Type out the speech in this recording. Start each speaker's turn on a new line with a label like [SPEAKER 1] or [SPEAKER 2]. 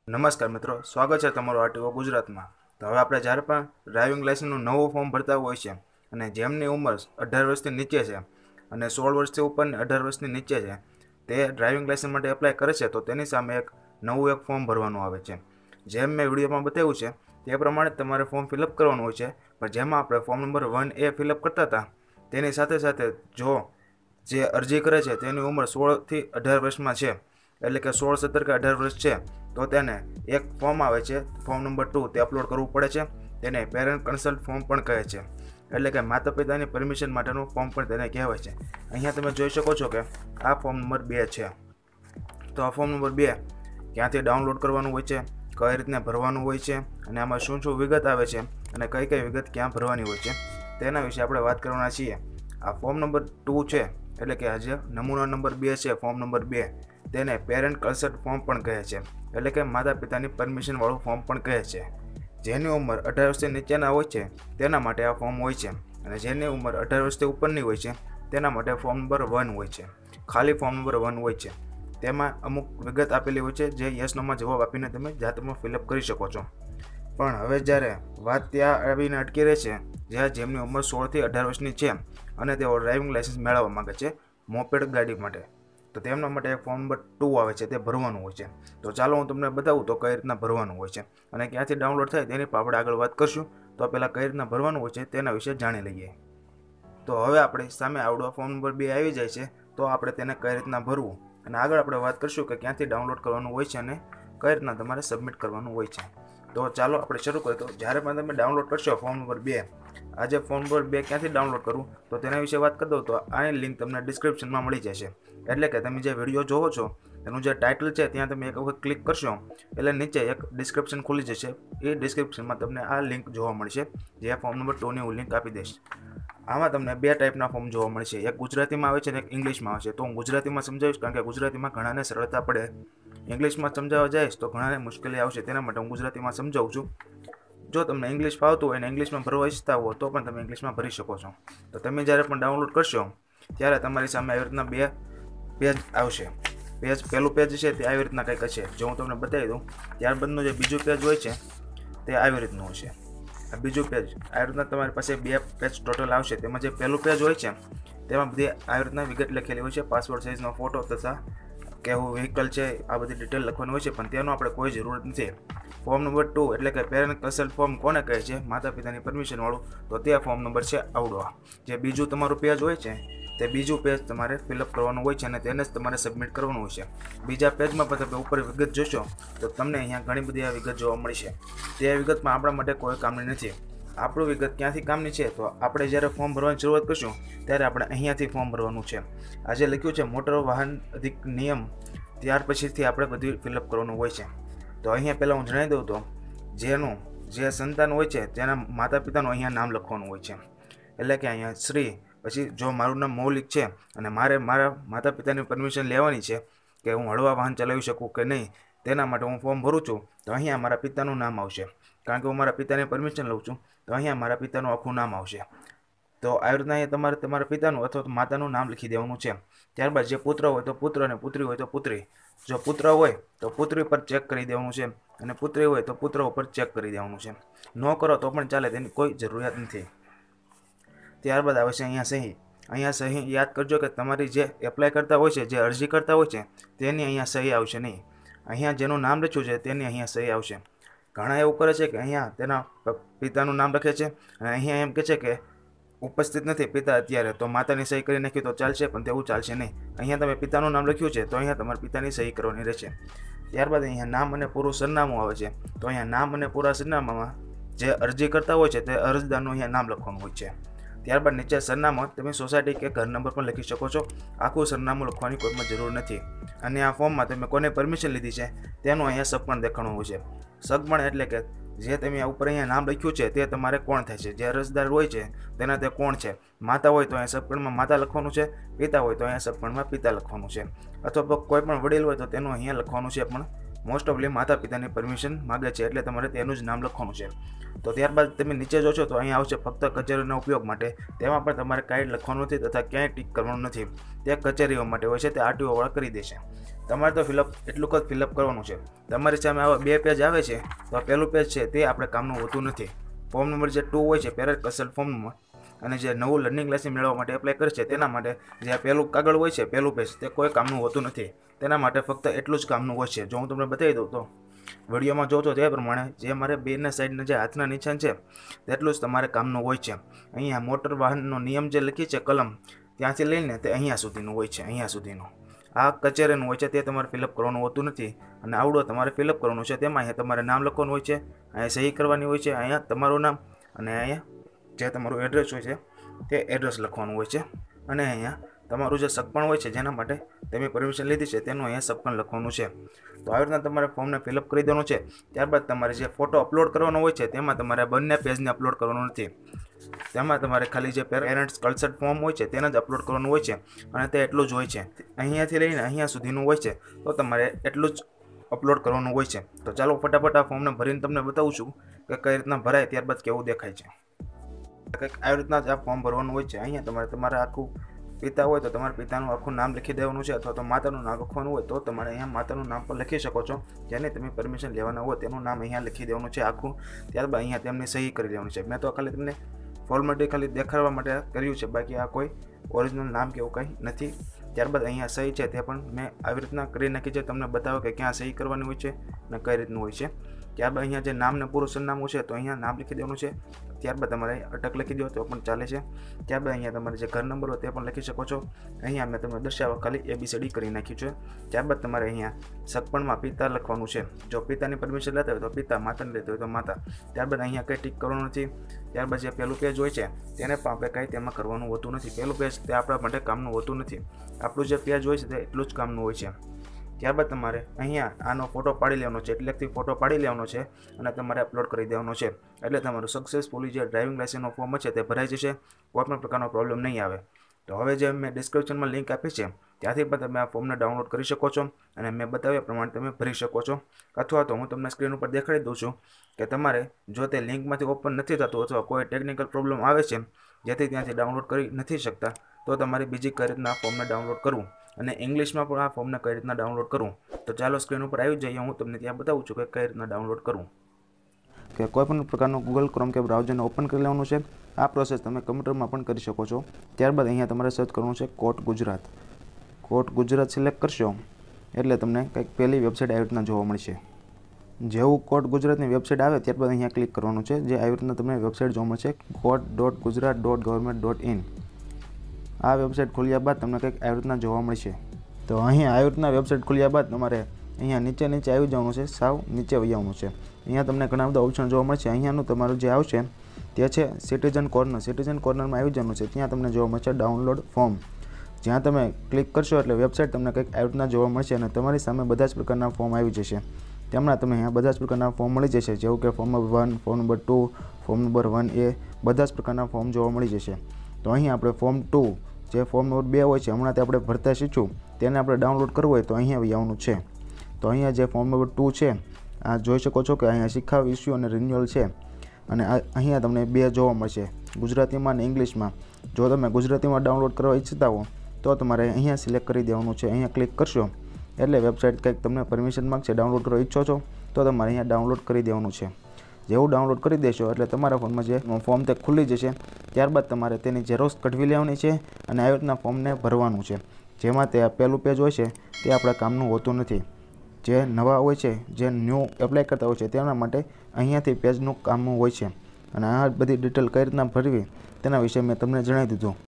[SPEAKER 1] નમસ્કાર મિત્રો, સ્વાગત છે તમારું આરટીઓ ગુજરાતમાં। તો હવે આપણે જ્યારે પણ ડ્રાઇવિંગ લાઇસન્સનું નવું ફોર્મ ભરતા હોય છે અને જેમની ઉંમર 18 વર્ષથી નીચે છે અને 16 વર્ષથી ઉપર 18 વર્ષની નીચે છે તે ડ્રાઇવિંગ લાઇસન્સ માટે એપ્લાય કરે છે, તો તેની સામે એક નવું ફોર્મ ભરવાનું આવે છે। જેમ મેં વિડીયોમાં બતાવ્યું છે તે પ્રમાણે તમારે ફોર્મ ફિલઅપ કરવાનું હોય છે, પણ જેમાં આપણે ફોર્મ નંબર 1A ફિલઅપ કરતા હતા તેની સાથે સાથે જો જે અરજી કરે છે તેની ઉંમર 16થી 18 વર્ષમાં છે, એટલે કે 16, 17 કે 18 વર્ષ છે, તો તેને એક ફોર્મ આવે છે ફોર્મ નંબર 2 તે અપલોડ કરવું પડે છે। તેને પેરેન્ટ કન્સલ્ટ ફોર્મ પણ કહે છે, એટલે કે માતા પિતાની પરમિશન માટેનું ફોર્મ પણ તેને કહેવાય છે। અહીંયા તમે જોઈ શકો છો કે આ ફોર્મ નંબર 2 છે। તો આ ફોર્મ નંબર 2 ક્યાંથી ડાઉનલોડ કરવાનું હોય છે, કઈ રીતને ભરવાનું હોય છે અને આમાં શું શું વિગત આવે છે અને કઈ કઈ વિગત ક્યાં ભરવાની હોય છે તેના વિશે આપણે વાત કરવાના છીએ। આ ફોર્મ નંબર 2 છે, એટલે કે આજે નમૂના નંબર 2 છે, ફોર્મ નંબર 2 તેને પેરેન્ટ કન્સલ્ટ ફોર્મ પણ કહે છે, એટલે કે માતા પિતાની પરમિશન વાળું ફોર્મ પણ કહે છે। જેની ઉંમર 18 વર્ષથી નીચેના હોય છે તેના માટે આ ફોર્મ હોય છે, અને જેની ઉંમર 18 વર્ષથી ઉપરની હોય છે તેના માટે ફોર્મ નંબર 1 હોય છે, ખાલી ફોર્મ નંબર 1 હોય છે। તેમાં અમુક વિગત આપેલી હોય છે જે યસ નોમાં જવાબ આપીને તમે જાતમાં ફિલઅપ કરી શકો છો। પણ હવે જ્યારે વાત ત્યાં આવીને અટકી રહે છે જ્યાં જેમની ઉંમર 16થી 18 વર્ષની છે અને તેઓ ડ્રાઇવિંગ લાઇસન્સ મેળવવા માંગે છે મોપેડ ગાડી માટે, તો તેમના માટે એક ફોર્મ નંબર 2 આવે છે, તે ભરવાનું હોય છે। તો ચાલો હું તમને બતાવું તો કઈ રીતના ભરવાનું હોય છે અને ક્યાંથી ડાઉનલોડ થાય તેની પર આપણે આગળ વાત કરશું। તો પહેલાં કઈ રીતના ભરવાનું હોય છે તેના વિશે જાણી લઈએ। તો હવે આપણે સામે આવડો ફોર્મ નંબર 2 આવી જાય છે, તો આપણે તેને કઈ રીતના ભરવું અને આગળ આપણે વાત કરશું કે ક્યાંથી ડાઉનલોડ કરવાનું હોય છે અને કઈ રીતના તમારે સબમિટ કરવાનું હોય છે। તો ચાલો આપણે શરૂ કરીએ। તો જ્યારે પણ તમે ડાઉનલોડ કરશો ફોર્મ નંબર 2, આજે ફોર્મ નંબર 2 ક્યાંથી ડાઉનલોડ કરવું તો તેના વિશે વાત કરી દઉં તો આની લિંક તમને ડિસ્ક્રિપ્શનમાં મળી જશે, એટલે કે તમે જે વિડીયો જોવો છો એનું જે ટાઇટલ છે ત્યાં તમે એક વખત ક્લિક કરશો એટલે નીચે એક ડિસ્ક્રિપ્શન ખુલી જશે। એ ડિસ્ક્રિપ્શનમાં તમને આ લિંક જોવા મળશે, જે ફોર્મ નંબર 2ની હું લિંક આપી દઈશ। આમાં તમને 2 ટાઈપના ફોર્મ જોવા મળશે, એક ગુજરાતીમાં આવે છે અને એક ઇંગ્લિશમાં આવે છે। તો હું ગુજરાતીમાં સમજાવીશ, કારણ કે ગુજરાતીમાં ઘણાને સરળતા પડે, ઇંગ્લિશમાં સમજાવવા જઈશ તો ઘણાને મુશ્કેલી આવશે, તેના માટે હું ગુજરાતીમાં સમજાવું છું। જો તમને ઇંગ્લિશ ફાવતું હોય અને ઇંગ્લિશમાં ભરવા ઈચ્છતા હો તો પણ તમે ઇંગ્લિશમાં ભરી શકો છો। તો તમે જ્યારે પણ ડાઉનલોડ કરશો ત્યારે તમારી સામે આવી રીતના 2 પેજ આવશે। પહેલું પેજ છે તે આવી રીતના કંઈક હશે, જો હું તમને બતાવી દઉં। ત્યારબાદનું જે બીજું પેજ હોય છે તે આવી રીતનું હશે। આ બીજું પેજ આવી રીતના તમારી પાસે 2 પેજ ટોટલ આવશે। તેમાં જે પહેલું પેજ હોય છે તેમાં બધી આવી રીતના વિગત લખેલી હોય છે, પાસપોર્ટ સાઇઝનો ફોટો તથા કેવું વ્હીકલ છે, આ બધી ડિટેલ લખવાની હોય છે, પણ તેનો આપણે કોઈ જરૂરત નથી। ફોર્મ નંબર 2 એટલે કે પેરેન્ટ કન્સલ્ટ ફોર્મ કોને કહે છે, માતા પિતાની પરમિશન વાળું, તો તે ફોર્મ નંબર છે આવડો। જે બીજું તમારું પેજ હોય છે તે બીજું પેજ તમારે ફિલઅપ કરવાનું હોય છે અને તેને જ તમારે સબમિટ કરવાનું હોય છે। બીજા પેજમાં પણ તમે ઉપર વિગત જોશો તો તમને અહીંયા ઘણી બધી આ વિગત જોવા મળશે। તે વિગતમાં આપણા માટે કોઈ કામની નથી। આપણું વિગત ક્યાંથી કામની છે, તો આપણે જ્યારે ફોર્મ ભરવાની શરૂઆત કરશું ત્યારે આપણે અહીંયાથી ફોર્મ ભરવાનું છે। આજે લખ્યું છે મોટર વાહન અધિક નિયમ, ત્યાર પછીથી આપણે બધું ફિલઅપ કરવાનું હોય છે। તો અહીંયા પહેલાં હું જણાવી દઉં તો જે સંતાન હોય છે તેના માતા પિતાનું અહીંયા નામ લખવાનું હોય છે, એટલે કે અહીંયા શ્રી, પછી જો મારું નામ મૌલિક છે અને મારે મારા માતા પિતાની પરમિશન લેવાની છે કે હું હળવા વાહન ચલાવી શકું કે નહીં, તેના માટે હું ફોર્મ ભરું છું, તો અહીંયા મારા પિતાનું નામ આવશે, કારણ કે હું મારા પિતાની પરમિશન લઉં છું, તો અહીંયા મારા પિતાનું આખું નામ આવશે। તો આવી રીતના અહીંયા તમારે તમારા પિતાનું અથવા તો માતાનું નામ લખી દેવાનું છે। ત્યારબાદ જે પુત્ર હોય તો પુત્ર અને પુત્રી હોય તો પુત્રી, જો પુત્ર હોય તો પુત્રી પર ચેક કરી દેવાનું છે અને પુત્રી હોય તો પુત્ર ઉપર ચેક કરી દેવાનું છે। ન કરો તો પણ ચાલે, તેની કોઈ જરૂરિયાત નથી। ત્યારબાદ આવે છે અહીંયા સહી। અહીંયા સહી યાદ કરજો કે તમારી જે એપ્લાય કરતા હોય છે, જે અરજી કરતા હોય છે તેની અહીંયા સહી આવશે નહીં, અહીંયા જેનું નામ લખ્યું છે તેની અહીંયા સહી આવશે। ઘણા એવું કરે છે કે અહીંયા તેના પિતાનું નામ લખે છે અને અહીંયા એમ કહે છે કે ઉપસ્થિત નથી પિતા અત્યારે, તો માતાની સહી કરી નાખી તો ચાલશે, પણ તેવું ચાલશે નહીં। અહીંયા તમે પિતાનું નામ લખ્યું છે તો અહીંયા તમારા પિતાની સહી કરવાની રહેશે। ત્યારબાદ અહીંયા નામ અને પૂરું સરનામું આવે છે, તો અહીંયા નામ અને પૂરા સરનામામાં જે અરજી કરતા હોય છે તે અરજદારનું અહીંયા નામ લખવાનું હોય છે। ત્યારબાદ નીચે સરનામું તમે સોસાયટી કે ઘર નંબર પણ લખી શકો છો, આખું સરનામું લખવાની કોઈમાં જરૂર નથી। અને આ ફોર્મમાં તમે કોને પરમિશન લીધી છે તેનું અહીંયા સગપણ દેખાણું હોય છે। સગપણ એટલે કે જે તમે ઉપર અહીંયા નામ લખ્યું છે તે તમારે કોણ થાય છે, જે અરજદાર હોય છે તેના તે કોણ છે। માતા હોય તો અહીંયા સગપણમાં માતા લખવાનું છે, પિતા હોય તો અહીંયા સગપણમાં પિતા લખવાનું છે, અથવા કોઈ પણ વડીલ હોય તો તેનું અહીંયા લખવાનું છે પણ મોસ્ટ ઓફલી માતા પિતાની પરમિશન માગે છે, એટલે તમારે તેનું જ નામ લખવાનું છે. તો ત્યારબાદ તમે નીચે જોશો તો અહીં આવશે ફક્ત કચેરીના ઉપયોગ માટે. તેમાં પણ તમારે કાંઈ લખવાનું નથી તથા ક્યાંય ટીક કરવાનું નથી. તે કચેરીઓ માટે હોય છે, તે આરટીઓ વાળા કરી દેશે. તમારે તો એટલું જ ફિલઅપ કરવાનું છે. તમારી સામે આવા 2 પેજ આવે છે, તો આ પહેલું પેજ છે તે આપણે કામનું હોતું નથી. ફોર્મ નંબર જે 2 હોય છે પેરેન્ટ કન્સલ્ટ ફોર્મમાં, અને જે નવું લર્નિંગ લાયસન્સ મેળવવા માટે એપ્લાય કરે છે તેના માટે જે આ પહેલું કાગળ હોય છે, પહેલું પેજ, તે કોઈ કામનું હોતું નથી. તેના માટે ફક્ત એટલું જ કામનું હોય છે. જો હું તમને બતાવી દઉં તો વિડીયોમાં જોતો તે પ્રમાણે જે મારે બેના સાઈડના જે હાથના નિશાન છે તેટલું જ તમારે કામનું હોય છે. અહીંયા મોટર વાહનનો નિયમ જે લખી છે કલમ, ત્યાંથી લઈને તે અહીંયા સુધીનું હોય છે. અહીંયા સુધીનું આ કચેરીનું હોય છે, તે તમારે ફિલઅપ કરવાનું હોતું નથી. અને આવડો તમારે ફિલઅપ કરવાનું છે. તેમાં અહીંયા તમારે નામ લખવાનું હોય છે, અહીંયા સહી કરવાની હોય છે, અહીંયા તમારું નામ, અને અહીંયા જે તમારું એડ્રેસ હોય છે તે એડ્રેસ લખવાનું હોય છે. અને અહીંયા તમારું જે સગપણ હોય છે જેના માટે તમે પરમિશન લીધી છે તેનું અહીંયા સગપણ લખવાનું છે. તો આવી રીતના તમારે ફોર્મને ફિલઅપ કરી દેવાનું છે. ત્યારબાદ તમારે જે ફોટો અપલોડ કરવાનો હોય છે તેમાં તમારે બંને પેજને અપલોડ કરવાનું નથી. તેમાં તમારે ખાલી જે પેરેન્ટ્સ કન્સલ્ટ ફોર્મ હોય છે તેને જ અપલોડ કરવાનું હોય છે, અને તે એટલું જ હોય છે. અહીંયાથી લઈને અહીંયા સુધીનું હોય છે, તો તમારે એટલું જ અપલોડ કરવાનું હોય છે. તો ચાલો ફટાફટ આ ફોર્મને ભરીને તમને બતાવું છું કે કઈ રીતના ભરાય, ત્યારબાદ કેવું દેખાય છે. કંઈક આવી રીતના જ આ ફોર્મ ભરવાનું હોય છે. અહીંયા તમારે આખું પિતા હોય તો તમારા પિતાનું આખું નામ લખી દેવાનું છે, અથવા તો માતાનું નામ લખવાનું હોય તો તમારે અહીંયા માતાનું નામ પણ લખી શકો છો. જેને તમે પરમિશન લેવાના હોય તેનું નામ અહીંયા લખી દેવાનું છે આખું. ત્યારબાદ અહીંયા તેમની સહી કરી દેવાની છે. મેં તો ખાલી તમને ફોર્મેલિટી ખાલી દેખાડવા માટે કર્યું છે, બાકી આ કોઈ ઓરિજિનલ નામ કે એવું કંઈ નથી. ત્યારબાદ અહીંયા સહી છે તે પણ મેં આવી રીતના કરી નાખી છે, તમને બતાવો કે ક્યાં સહી કરવાની હોય છે અને કઈ રીતનું હોય છે. ત્યારબાદ અહીંયા જે નામને પૂરું સરનામું છે તો અહીંયા નામ લખી દેવાનું છે. ત્યારબાદ તમારે અટક લખી દો તો પણ ચાલે છે. ત્યારબાદ અહીંયા તમારે જે ઘર નંબર હોય તે પણ લખી શકો છો. અહીંયા મેં તમને દર્શાવવા ખાલી ABCD કરી નાખ્યું છે. ત્યારબાદ તમારે અહીંયા સગપણમાં પિતા લખવાનું છે. જો પિતાની પરમિશન લેતા હોય તો પિતા, માતાને લેતા હોય તો માતા. ત્યારબાદ અહીંયા કંઈ ટીક કરવાનું નથી. ત્યારબાદ જે પહેલું પેજ હોય છે તેને પણ આપણે કંઈ તેમાં કરવાનું હોતું નથી. પહેલું પેજ તે આપણા માટે કામનું હોતું નથી. આપણું જે પેજ હોય છે તે એટલું જ કામનું હોય છે. ત્યારબાદ તમારે અહીંયા આનો ફોટો પાડી લેવાનો છે, એટલેથી ફોટો પાડી લેવાનો છે અને તમારે અપલોડ કરી દેવાનો છે. એટલે તમારું સક્સેસફુલી જે ડ્રાઇવિંગ લાયસન્સનો ફોર્મ છે તે ભરાઈ જશે. કોઈ પણ પ્રકારનો પ્રોબ્લેમ નહીં આવે. તો હવે જે મેં ડિસ્ક્રિપ્શનમાં લિંક આપી છે ત્યાંથી પણ તમે આ ફોર્મને ડાઉનલોડ કરી શકો છો, અને મેં બતાવ્યા પ્રમાણે તમે ભરી શકો છો. અથવા તો હું તમને સ્ક્રીન ઉપર દેખાડી દઉં છું કે તમારે જો તે લિંકમાંથી ઓપન નથી થતું અથવા કોઈ ટેકનિકલ પ્રોબ્લેમ આવે છે જેથી ત્યાંથી ડાઉનલોડ કરી નથી શકતા, તો તમારે બીજી કઈ રીતના આ ફોર્મને ડાઉનલોડ કરવું અને ઇંગ્લિશમાં પણ આ ફોર્મને કઈ રીતના ડાઉનલોડ કરવું. તો ચાલો સ્ક્રીન ઉપર આવી જઈએ, હું તમને ત્યાં બતાવું છું કે કઈ રીતના ડાઉનલોડ કરવું. કે કોઈ પણ પ્રકારનું ગૂગલ ક્રોમ કે બ્રાઉઝરને ઓપન કરી લેવાનું છે. આ પ્રોસેસ તમે કમ્પ્યુટરમાં પણ કરી શકો છો. ત્યારબાદ અહીંયા તમારે સર્ચ કરવાનું છે court Gujarat. Court Gujarat select કરશો એટલે તમને કંઈક પહેલી વેબસાઇટ આવી રીતના જોવા મળશે. જેવું કોટ ગુજરાતની વેબસાઇટ આવે ત્યારબાદ અહીંયા ક્લિક કરવાનું છે. જે આવી રીતના તમને વેબસાઇટ જોવા મળશે court.gujarat.government.in. આ વેબસાઇટ ખોલ્યા બાદ તમને કંઈક આવી રીતના જોવા મળશે. તો અહીંયા આવી રીતના વેબસાઇટ ખોલ્યા બાદ તમારે અહીંયા નીચે આવી જવાનું છે, સાવ નીચે વહી આવવાનું છે. અહીંયા તમને ઘણા બધા ઓપ્શન જોવા મળશે. અહીંયાનું તમારું જે આવશે તે છે સિટીઝન કોર્નર. સિટીઝન કોર્નરમાં આવી જવાનું છે. ત્યાં તમને જોવા મળશે ડાઉનલોડ ફોર્મ. જ્યાં તમે ક્લિક કરશો એટલે વેબસાઇટ તમને કંઈક આવી રીતના જોવા મળશે અને તમારી સામે બધા જ પ્રકારના ફોર્મ આવી જશે. તેમના તમે અહીંયા બધા જ પ્રકારના ફોર્મ મળી જશે, જેવું કે form number 1, form number 2, form number 1A, બધા જ પ્રકારના ફોર્મ જોવા મળી જશે. તો અહીં આપણે ફોર્મ 2, જે ફોર્મ નંબર 2 હોય છે હમણાં તે આપણે ભરતા શીખ્યું, તેને આપણે ડાઉનલોડ કરવું હોય તો અહીંયા આવવાનું છે. તો અહીંયા જે ફોર્મ નંબર 2 છે આ જોઈ શકો છો કે અહીંયા શીખાવ, ઇસ્યુ અને રિન્યુઅલ છે. અને અહીંયા તમને 2 જોવા મળશે, ગુજરાતીમાં અને ઇંગ્લિશમાં. જો તમે ગુજરાતીમાં ડાઉનલોડ કરવા ઈચ્છતા હો તો તમારે અહીંયા સિલેક્ટ કરી દેવાનું છે. અહીંયા ક્લિક કરશો એટલે વેબસાઇટ કંઈક તમને પરમિશન માગશે, ડાઉનલોડ કરવા ઈચ્છો છો તો તમારે અહીંયા ડાઉનલોડ કરી દેવાનું છે. જેવું ડાઉનલોડ કરી દેશો એટલે તમારા ફોનમાં જે ફોર્મ તે ખુલી જશે. ત્યારબાદ તમારે તેની ઝેરોક્સ કઢવી લેવાની છે અને આવી રીતના ફોર્મને ભરવાનું છે. જેમાં તે પહેલું પેજ હોય છે તે આપણા કામનું હોતું નથી. જે નવા હોય છે, જે ન્યૂ એપ્લાય કરતા હોય છે તેના માટે અહીંયાથી પેજનું કામનું હોય છે. અને આ બધી ડિટેલ કઈ રીતના ભરવી તેના વિશે મેં તમને જણાવી દીધું.